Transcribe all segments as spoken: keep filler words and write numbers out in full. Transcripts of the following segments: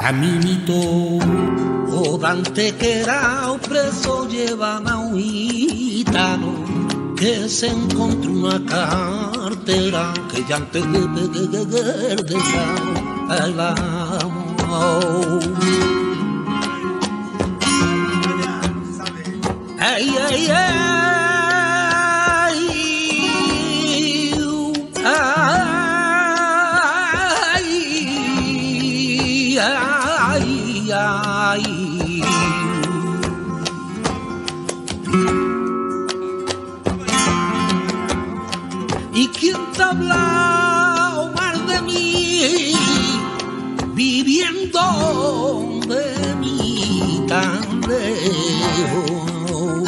Caminito o Dante que era preso llevan a un gitano que se encontró una cartera que ya antes de perder el amor. Ay, ay, ay. ¿Y quién te ha hablado mal de mí, viviendo de mí tan lejos?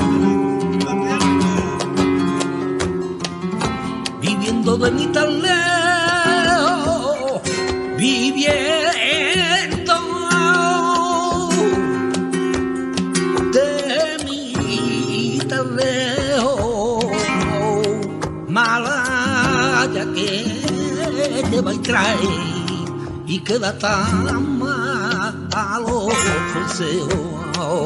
Viviendo de mí tan lejos, viviendo de mí tan lejos, malaya que te va y trae y queda tan malo consejo.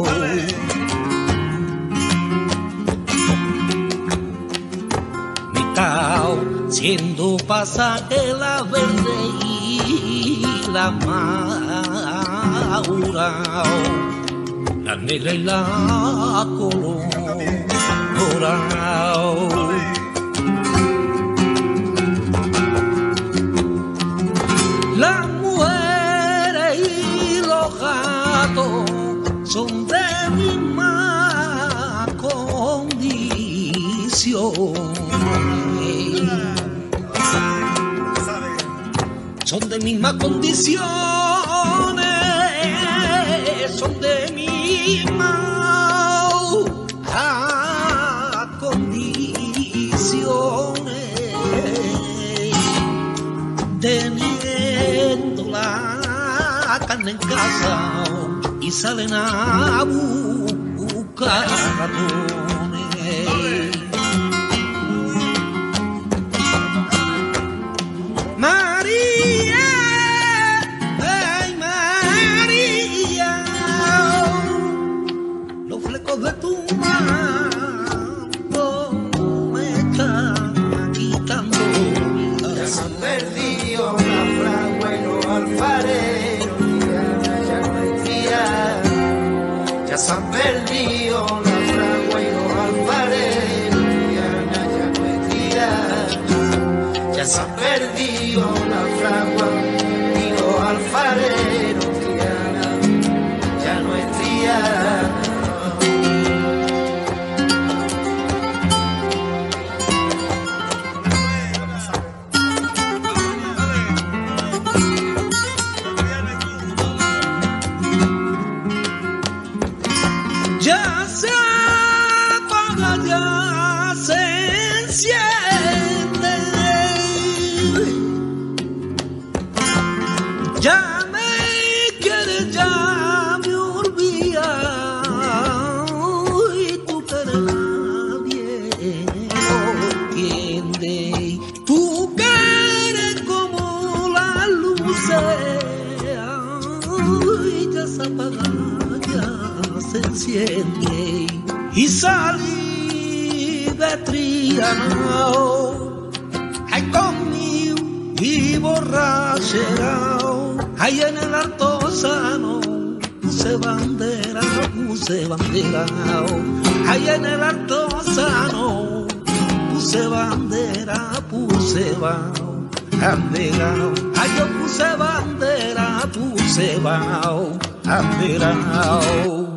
Me cao siendo pasaje la verde y la maura, la negra y la colorada. Las mujeres y los gatos son de misma condición. Son de mismas condiciones, son de mismas condiciones. Teniendo la carne en casa y salen a buscar ratones. María, ay María, los flecos de tu manto me están quitando. Ya se han perdido la fragua y los alfareros, ya no hay tía. Ya se han perdido la fragua y los alfareros, ya no hay tía. Ya se han perdido la fragua y los alfareros, ya no hay tía. Ya se apaga, ya se enciende, ya me quieres, ya me olvidas, y tú que nadie entiende. Tú que eres como las luces, y ya se apaga, se enciende, y salí de Triana, ay conmigo y borrachero, ay en el Altozano puse bandera, puse bandera, ay en el Altozano puse bandera, puse bandera, ay yo puse bandera, puse bandera.